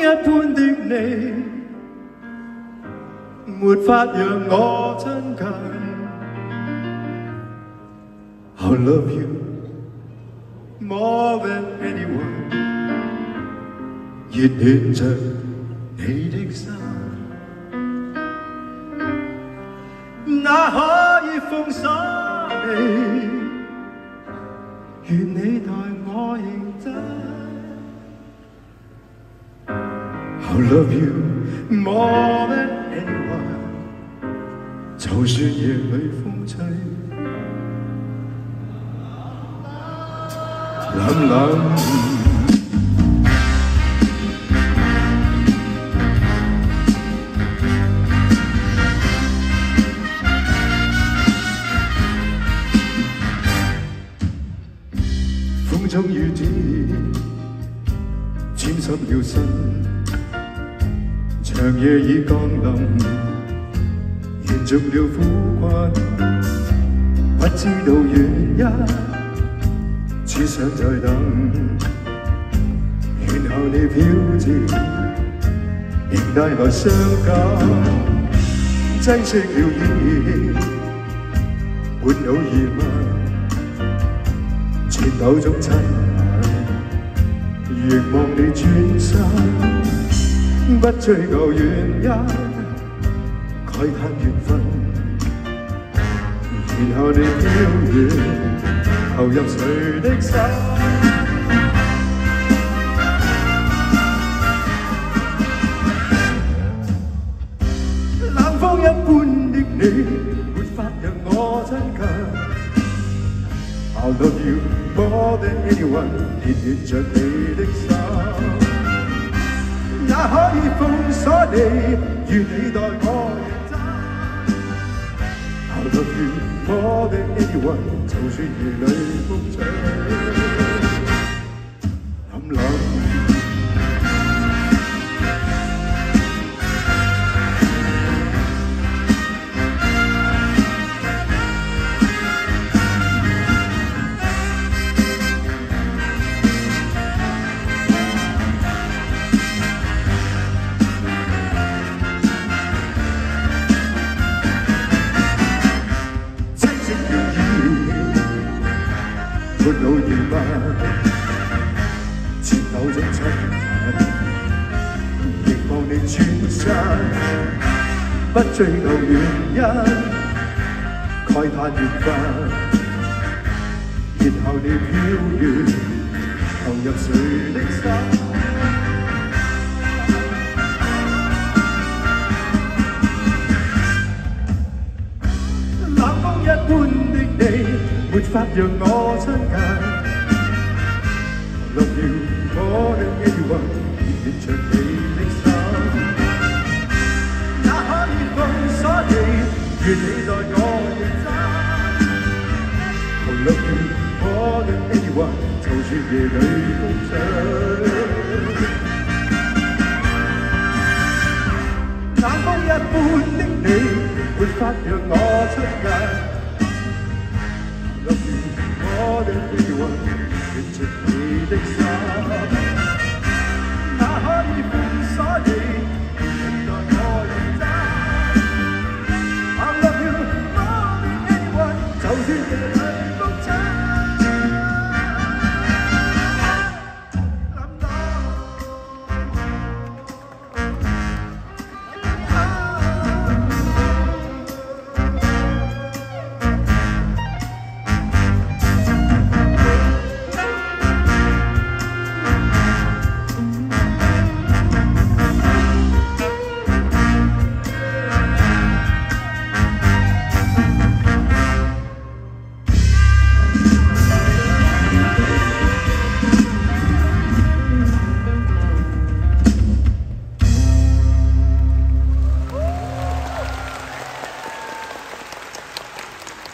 般的你，沒法讓我親近。I love you more than anyone， 熱戀着你的心，哪可以封鎖你？願你待我認真。I love you more than anyone， 就算夜裏風吹，冷冷。風中雨點沾濕了身，長夜已降臨，延續了苦困，不知道原因，只想再等，然後你飄至，仍帶來傷感，擠熄了煙，滿腦疑問。前某種親密，亦望你轉身，不追究原因，慨嘆緣分，然後你飄遠，投入誰的心？冷風一般的你，沒法讓我親近。I love you more than anyone， 熱戀着你的心，也可以封鎖你，願你待我認真。I love you more than anyone， 就算夜裏風吹，諗諗。沒腦疑問，前某種親密，亦望你轉身，不追究原因，慨嘆緣分，然後你飄遠，投入誰的心？冷風一般的你，沒法讓我親近。I love you more than anyone， 熱戀着你的心，也可以封鎖你，願你待我認真。I love you more than anyone， 就算夜裏風吹。冷風一般的你，沒法讓我親近。Love you more than anyone， 熱戀着你的心，哪可以封鎖你，願你待我認真。I love you more than anyone， 就算夜裏。